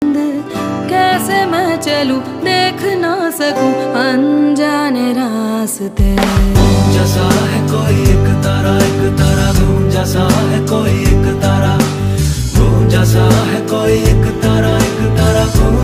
कैसे मैं चलूं देख ना सकूं अनजाने रास्ते। जैसा है कोई